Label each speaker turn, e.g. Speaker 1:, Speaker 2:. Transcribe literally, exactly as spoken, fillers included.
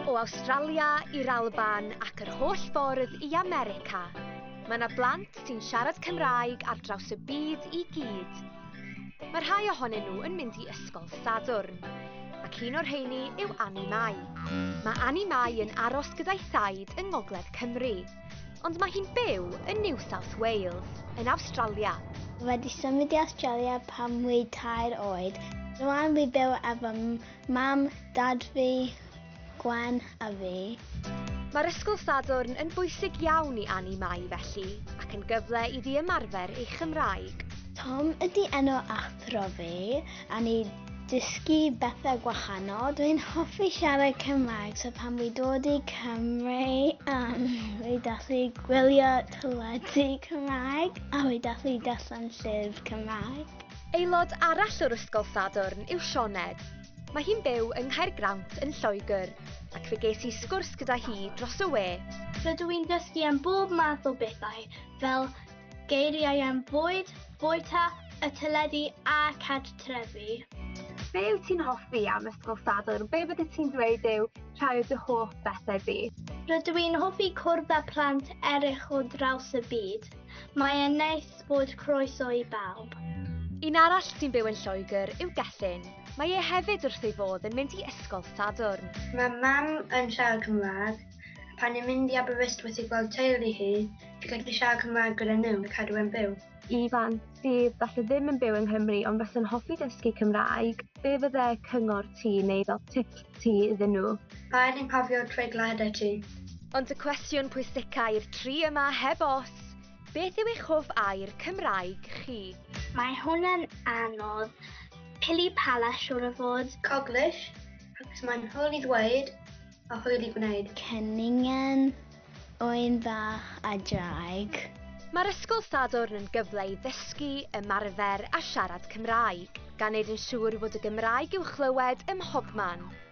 Speaker 1: O Awstralia i'r Alban ac yr holl ffordd i America, mae yna blant sy'n siarad Cymraeg ar draws y byd i gyd. Mae rhai ohonyn nhw yn mynd i ysgol Sadwrn, ac un o'r rheini yw Ni. Mae Ni yn aros gyda'i thaid yng Ngogledd Cymru, ond mae hi'n byw yn New South Wales, yn Awstralia.
Speaker 2: Wedi symud i Australia pan wi tair oed. Rwan fi byw efo mam, dad fi, Gwen a fi.
Speaker 1: Mae'r ysgol Sadwrn yn bwysig iawn i Ni felly, ac yn gyfle i di ymarfer ei Chymraeg.
Speaker 2: Tom ydy enw athro fi, a ni dysgu bethau gwahanol. Dwi'n hoffi siarad Cymraeg, so pan fi dod i Cymru, um, fi dallu gwylio teledu Cymraeg, a fi dallu darllen llyfr Cymraeg.
Speaker 1: Aelod arall o'r ysgol Sadwrn yw Sioned. Mae hi'n byw yng Nghaergrawnt yn Lloegr, ac fe ges i sgwrs gyda hi dros y we.
Speaker 3: Rydw i'n dysgu am bob math o bethau, fel geiriau am fwyd, fwyta, y teledu a cartrefi.
Speaker 4: Be yw ti'n hoffi am ysgol Sadwrn? Be bydde ti'n dweud yw rhai o dy hoff bethau di?
Speaker 3: Rydw i'n hoffi cwrdd â plant eraill o draws y byd. Mae e'n neis bod croeso i bawb.
Speaker 1: Un arall sy'n byw yn Lloegr yw Gethin. Mae e hefyd wrth ei fodd yn mynd i ysgol Sadwrn.
Speaker 5: Mae mam yn siarad Cymraeg. Pan ni'n mynd i Aberystwyth i gweld teulu hi, fi'n gallu siarad Cymraeg gyda nhw yn cadw e'n byw.
Speaker 4: I blant sydd falle ddim yn byw yng Nghymru ond fysa'n hoffi dysgu Cymraeg, be fydde cyngor ti neu fel tips ti iddyn nhw?
Speaker 5: Rhaid ni'n cofio treigladau ti.
Speaker 1: Ond y cwestiwn pwysicai'r tri yma heb os, beth yw eich hoff air Cymraeg chi?
Speaker 3: Mae hwnna'n anodd. Pili pala siŵr o fod.
Speaker 5: Coglish, achos mae'n hwyl i ddweud a hwyl i gwneud.
Speaker 2: Cynningen, oen fach a draig.
Speaker 1: Mae'r ysgol Sadwrn yn gyfle i ddysgu, ymarfer a siarad Cymraeg, gan neud yn siŵr fod y Gymraeg i'w chlywed ym mhobman.